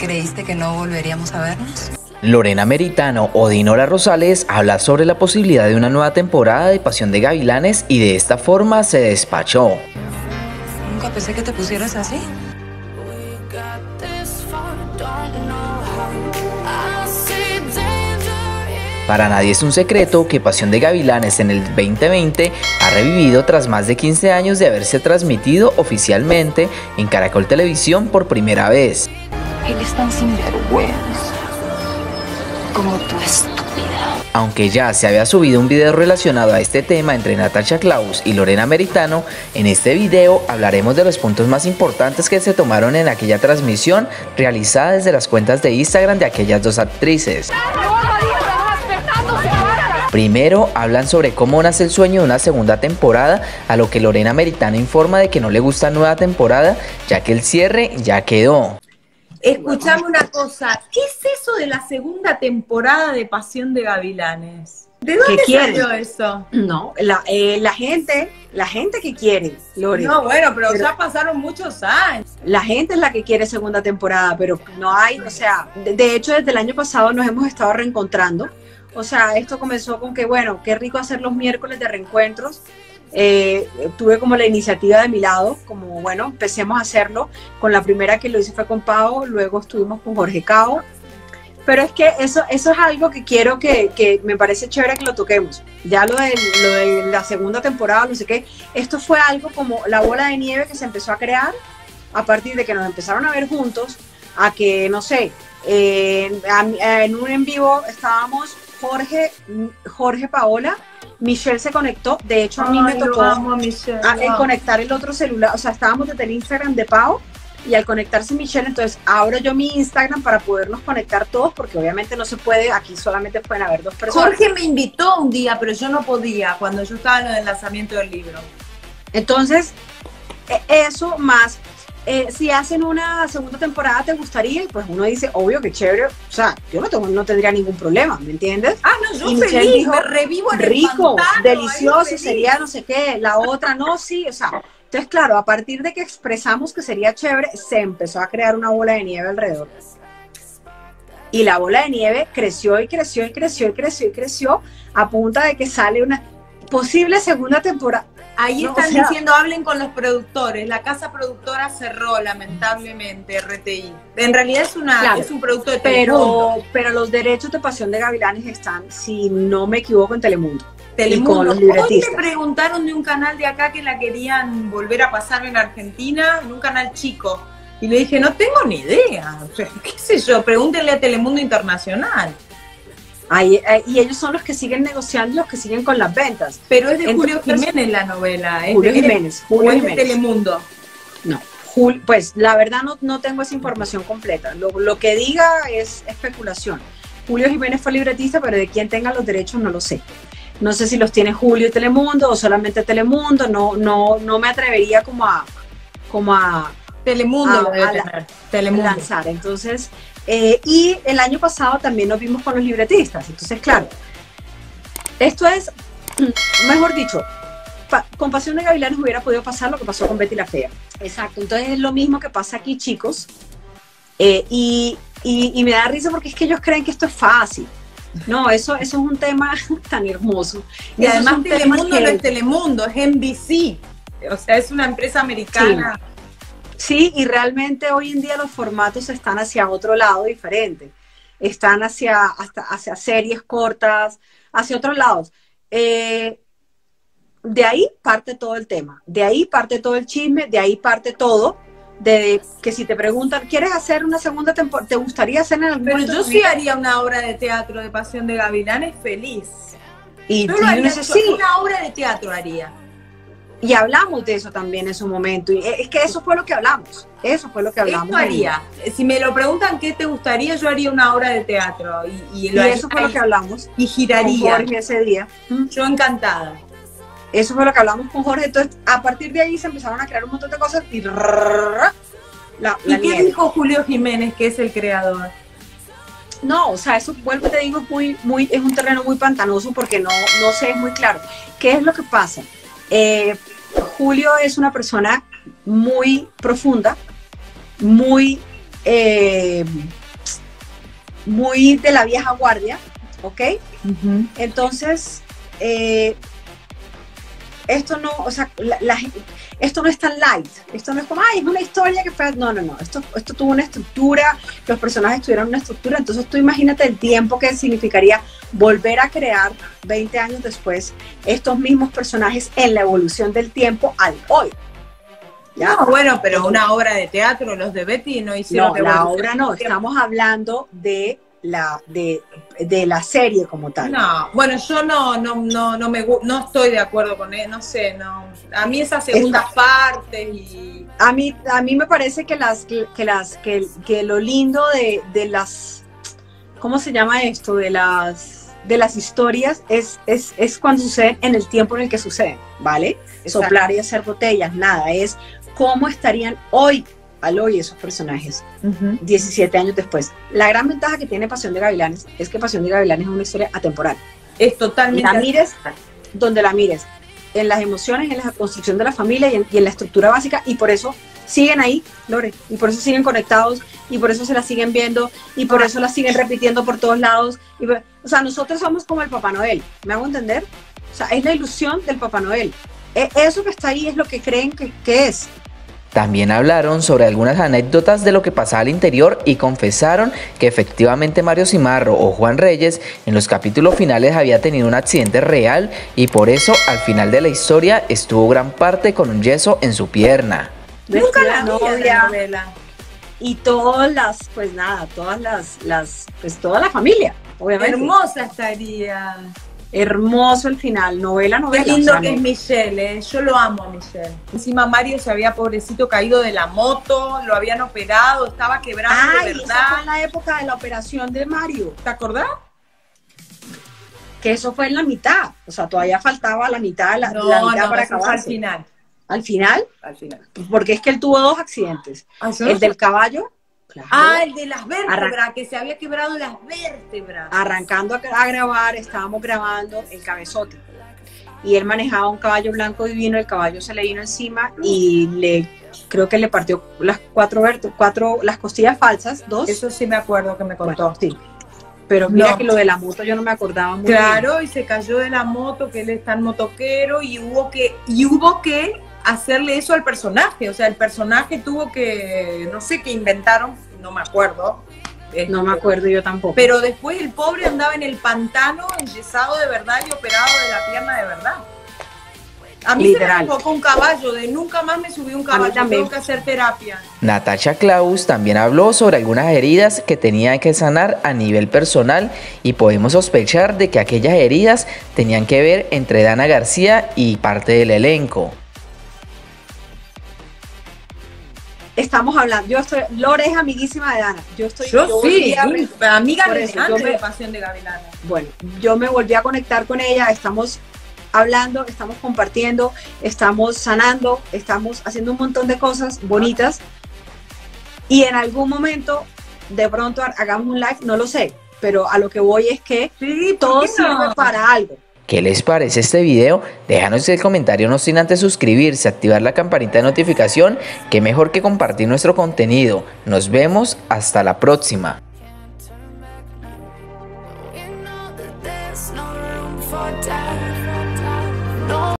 ¿Creíste que no volveríamos a vernos? Lorena Meritano o Dinora Rosales habla sobre la posibilidad de una nueva temporada de Pasión de Gavilanes y de esta forma se despachó. Nunca pensé que te pusieras así. Para nadie es un secreto que Pasión de Gavilanes en el 2020 ha revivido tras más de 15 años de haberse transmitido oficialmente en Caracol Televisión por primera vez. Él es tan sinvergüenza como tú, estúpida. Aunque ya se había subido un video relacionado a este tema entre Natasha Klaus y Lorena Meritano, en este video hablaremos de los puntos más importantes que se tomaron en aquella transmisión realizada desde las cuentas de Instagram de aquellas dos actrices. Primero, hablan sobre cómo nace el sueño de una segunda temporada, a lo que Lorena Meritano informa de que no le gusta nueva temporada, ya que el cierre ya quedó. Escuchame una cosa, ¿qué es eso de la segunda temporada de Pasión de Gavilanes? ¿De dónde salió eso? No, la gente que quiere, Lore. No, bueno, pero ya pasaron muchos años. La gente es la que quiere segunda temporada, pero no hay, o sea, de hecho desde el año pasado nos hemos estado reencontrando. O sea, esto comenzó con que, bueno, qué rico hacer los miércoles de reencuentros. Tuve como la iniciativa de mi lado, como bueno, empecemos a hacerlo. Con la primera que lo hice fue con Pau, luego estuvimos con Jorge Cao. Pero es que eso es algo que quiero que me parece chévere que lo toquemos. Ya lo de la segunda temporada, no sé qué, esto fue algo como la bola de nieve que se empezó a crear a partir de que nos empezaron a ver juntos, a que, no sé, en un en vivo estábamos Jorge, Paola, Michelle se conectó, de hecho a mí me tocó conectar el otro celular, o sea, estábamos desde el Instagram de Pau y al conectarse Michelle, entonces abro yo mi Instagram para podernos conectar todos, porque obviamente no se puede, aquí solamente pueden haber dos personas. Jorge me invitó un día, pero yo no podía, cuando yo estaba en el lanzamiento del libro. Entonces, eso más... si hacen una segunda temporada, ¿te gustaría? Y pues uno dice, obvio que chévere, o sea, yo no tendría ningún problema, ¿me entiendes? Ah, no, yo y feliz, dijo, me revivo en rico, el pantano, delicioso, sería no sé qué, la otra no, sí, o sea, entonces claro, a partir de que expresamos que sería chévere, se empezó a crear una bola de nieve alrededor. Y la bola de nieve creció y creció y creció y creció y creció, a punta de que sale una posible segunda temporada. Ahí están diciendo, hablen con los productores. La casa productora cerró, lamentablemente, RTI. En realidad es un producto de Telemundo. Pero los derechos de Pasión de Gavilanes están, si no me equivoco, en Telemundo. Telemundo. Con los libretistas. Hoy me preguntaron de un canal de acá que la querían volver a pasar en Argentina, en un canal chico. Y le dije, no tengo ni idea. O sea, qué sé yo, pregúntenle a Telemundo Internacional. Y ellos son los que siguen negociando, los que siguen con las ventas. Pero es de Julio Jiménez la novela. Julio Jiménez. De Telemundo. No, pues la verdad no tengo esa información completa. Lo que diga es especulación. Julio Jiménez fue libretista, pero de quién tenga los derechos no lo sé. No sé si los tiene Julio y Telemundo o solamente Telemundo. No me atrevería como a Telemundo lanzar. Entonces, y el año pasado también nos vimos con los libretistas. Entonces, claro, esto es, mejor dicho, con Pasión de Gavilanes hubiera podido pasar lo que pasó con Betty la Fea. Exacto. Entonces es lo mismo que pasa aquí, chicos. Y me da risa porque es que ellos creen que esto es fácil. No, eso es un tema tan hermoso. Y además Telemundo no es Telemundo, es NBC. O sea, es una empresa americana. Sí, y realmente hoy en día los formatos están hacia otro lado diferente. Están hacia series cortas, hacia otros lados. De ahí parte todo el tema, de ahí parte todo el chisme, de ahí parte todo. De que si te preguntan, ¿quieres hacer una segunda temporada? ¿Te gustaría hacer en algún momento? Pero yo sí haría una obra de teatro de Pasión de Gavilanes feliz. Y yo lo haría, una obra de teatro haría. Y hablamos de eso también en su momento. Y es que eso fue lo que hablamos. Eso fue lo que hablamos. Esto haría. Si me lo preguntan qué te gustaría, yo haría una obra de teatro. Y eso fue lo que hablamos. Y giraría. Con Jorge ese día. Yo encantada. Eso fue lo que hablamos con Jorge. Entonces, a partir de ahí se empezaron a crear un montón de cosas. ¿Y qué dijo Julio Jiménez, que es el creador? No, o sea, eso, vuelvo te digo, es un terreno muy pantanoso porque no sé, es muy claro. ¿Qué es lo que pasa? Julio es una persona muy profunda, muy muy de la vieja guardia, ¿ok? Entonces, esto no, o sea, esto no es tan light, esto no es como, ay, es una historia que fue, no, esto tuvo una estructura, los personajes tuvieron una estructura, entonces tú imagínate el tiempo que significaría volver a crear 20 años después estos mismos personajes en la evolución del tiempo al hoy. ¿Ya? No, bueno, pero una obra de teatro, los de Betty no hicieron... No, la obra no, estamos hablando de la serie como tal. No, bueno, yo no estoy de acuerdo con él, no sé, no. A mí esas segundas partes y... A mí me parece que lo lindo de las, ¿cómo se llama esto? De las historias es cuando suceden en el tiempo en el que suceden, ¿vale? Exacto. Soplar y hacer botellas, nada, es cómo estarían hoy esos personajes, 17 años después. La gran ventaja que tiene Pasión de Gavilanes es que Pasión de Gavilanes es una historia atemporal. Es totalmente... La mires donde la mires, en las emociones, en la construcción de la familia y en la estructura básica, y por eso siguen ahí, Lore, y por eso siguen conectados, y por eso se la siguen viendo, y por eso la siguen repitiendo por todos lados. O sea, nosotros somos como el Papá Noel, ¿me hago entender? O sea, es la ilusión del Papá Noel. Eso que está ahí es lo que creen que es. También hablaron sobre algunas anécdotas de lo que pasaba al interior y confesaron que efectivamente Mario Cimarro o Juan Reyes en los capítulos finales había tenido un accidente real y por eso al final de la historia estuvo gran parte con un yeso en su pierna. Nunca la novia y todas las, pues nada, toda la familia, obviamente. Hermosa estaría. Hermoso el final, novela. Qué lindo que es Michelle, yo lo amo a Michelle. Encima Mario se había, pobrecito, caído de la moto, lo habían operado, estaba quebrado de verdad. Esa fue en la época de la operación de Mario. ¿Te acordás? Que eso fue en la mitad, o sea, todavía faltaba la mitad, la mitad para acabar. Al final. ¿Al final? Al final. Porque es que él tuvo 2 accidentes. El del caballo. Claro. El de las vértebras, que se había quebrado las vértebras. Arrancando a grabar, estábamos grabando El Cabezote. Y él manejaba un caballo blanco divino, el caballo se le vino encima y creo que le partió las 4 las costillas falsas, 2. Eso sí me acuerdo que me contó. Bueno, sí. Pero mira que lo de la moto yo no me acordaba muy bien. Claro, y se cayó de la moto, que él es tan motoquero, y hubo que hacerle eso al personaje, o sea, el personaje tuvo que, no sé qué inventaron, no me acuerdo. No me acuerdo yo tampoco. Pero después el pobre andaba en el pantano, enyesado de verdad y operado de la pierna de verdad. A mí literal. Se me enfocó un caballo, de nunca más me subí un caballo, tengo que hacer terapia. Natasha Klaus también habló sobre algunas heridas que tenía que sanar a nivel personal y podemos sospechar de que aquellas heridas tenían que ver entre Dana García y parte del elenco. Estamos hablando, Lore es amiguísima de Dana. Yo sí, amiga de Pasión de Gavilanes. Bueno, yo me volví a conectar con ella, estamos hablando, estamos compartiendo, estamos sanando, estamos haciendo un montón de cosas bonitas y en algún momento de pronto hagamos un live, no lo sé, pero a lo que voy es que todo sirve para algo. ¿Qué les parece este video? Déjanos el comentario no sin antes suscribirse, activar la campanita de notificación, que mejor que compartir nuestro contenido. Nos vemos hasta la próxima.